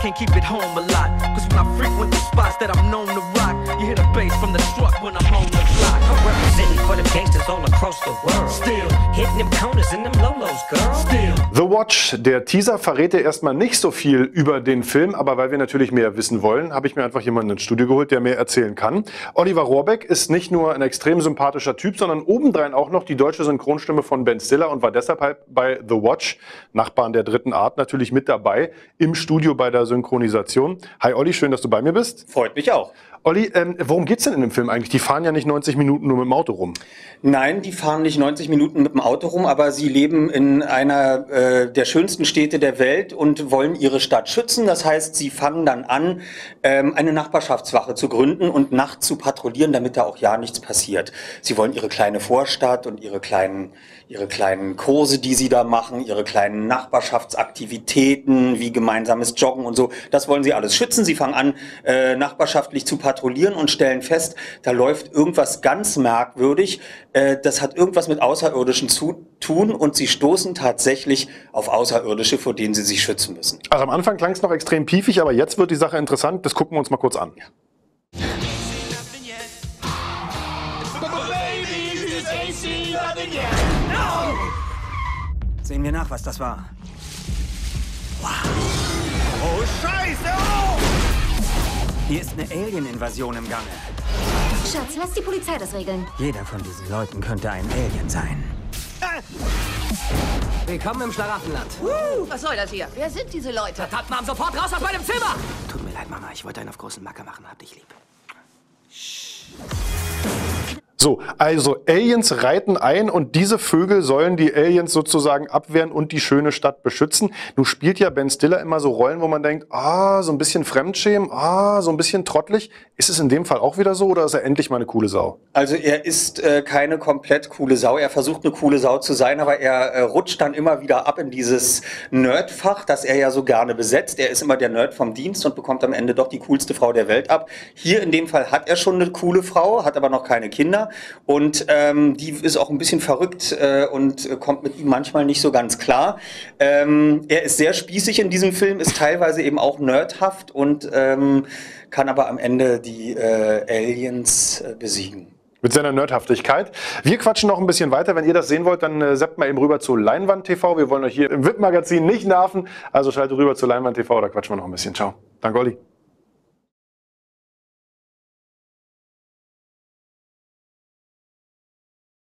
can't keep it home a lot. Cause when I frequent the spots that I'm known to rock, you hear the bass from the truck when I'm on the block. I'm representing for the gangsters all across the world. Still hitting them corners in them Lolos, girl. Still. The Watch. Der Teaser verrät ja erstmal nicht so viel über den Film, aber weil wir natürlich mehr wissen wollen, habe ich mir einfach jemanden ins Studio geholt, der mehr erzählen kann. Oliver Rohrbeck ist nicht nur ein extrem sympathischer Typ, sondern obendrein auch noch die deutsche Synchronstimme von Ben Stiller und war deshalb halt bei The Watch, Nachbarn der dritten Art, natürlich mit dabei im Studio bei der Synchronisation. Hi Olli, schön, dass du bei mir bist. Freut mich auch. Olli, worum geht's denn in dem Film eigentlich? Die fahren ja nicht 90 Minuten nur mit dem Auto rum. Nein, die fahren nicht 90 Minuten mit dem Auto rum, aber sie leben in einer der schönsten Städte der Welt und wollen ihre Stadt schützen. Das heißt, sie fangen dann an, eine Nachbarschaftswache zu gründen und nachts zu patrouillieren, damit da auch ja nichts passiert. Sie wollen ihre kleine Vorstadt und ihre kleinen Kurse, die sie da machen, ihre kleinen Nachbarschaftsaktivitäten wie gemeinsames Joggen und so, das wollen sie alles schützen. Sie fangen an, nachbarschaftlich zu patrouillieren und stellen fest, da läuft irgendwas ganz merkwürdig. Das hat irgendwas mit Außerirdischen zu tun und sie stoßen tatsächlich auf Außerirdische, vor denen sie sich schützen müssen. Also am Anfang klang es noch extrem piefig, aber jetzt wird die Sache interessant. Das gucken wir uns mal kurz an. Ja. Sehen wir nach, was das war. Wow. Oh Scheiße! Oh! Hier ist eine Alien-Invasion im Gange. Schatz, lass die Polizei das regeln. Jeder von diesen Leuten könnte ein Alien sein. Willkommen im Schlaraffenland. Was soll das hier? Wer sind diese Leute? Verdammt, Mom, sofort raus aus meinem Zimmer! Tut mir leid, Mama, ich wollte einen auf großen Macker machen. Hab dich lieb. So, also Aliens reiten ein und diese Vögel sollen die Aliens sozusagen abwehren und die schöne Stadt beschützen. Nun spielt ja Ben Stiller immer so Rollen, wo man denkt, so ein bisschen Fremdschämen, so ein bisschen trottelig. Ist es in dem Fall auch wieder so oder ist er endlich mal eine coole Sau? Also er ist keine komplett coole Sau. Er versucht eine coole Sau zu sein, aber er rutscht dann immer wieder ab in dieses Nerdfach, das er ja so gerne besetzt. Er ist immer der Nerd vom Dienst und bekommt am Ende doch die coolste Frau der Welt ab. Hier in dem Fall hat er schon eine coole Frau, hat aber noch keine Kinder. Und die ist auch ein bisschen verrückt und kommt mit ihm manchmal nicht so ganz klar. Er ist sehr spießig in diesem Film, ist teilweise eben auch nerdhaft und kann aber am Ende die Aliens besiegen. Mit seiner Nerdhaftigkeit. Wir quatschen noch ein bisschen weiter. Wenn ihr das sehen wollt, dann seppt mal eben rüber zu Leinwand TV. Wir wollen euch hier im VIP-Magazin nicht nerven. Also schaltet rüber zu Leinwand TV, da quatschen wir noch ein bisschen. Ciao. Danke, Olli.